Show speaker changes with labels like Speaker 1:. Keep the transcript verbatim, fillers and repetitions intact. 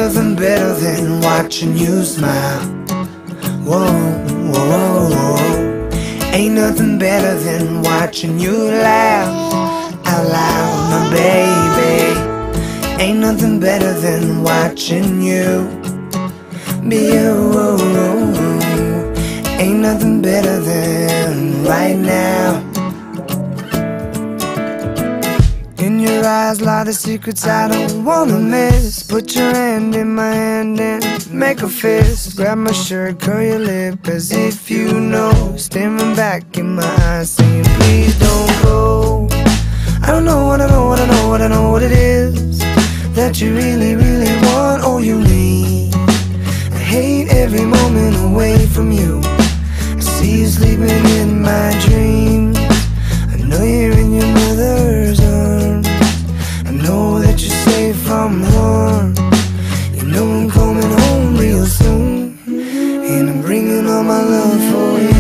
Speaker 1: nothing better than watching you smile. Whoa, whoa, whoa, whoa. Ain't nothing better than watching you laugh out loud, my baby. Ain't nothing better than watching you be you. Ain't nothing better than right now. In your eyes lie the secrets I don't wanna miss. Put your hand in my hand and make a fist. Grab my shirt, curl your lip as if you know. Staring back in my eyes saying please don't go. I don't know, I don't know, I don't know, I don't know what it is that you really, really want or you need. I hate every moment away from you. I see you sleeping in my dreams. I know you're in your mother's arms. I know that you're safe from harm. You know I'm coming home real soon, and I'm bringing all my love for you.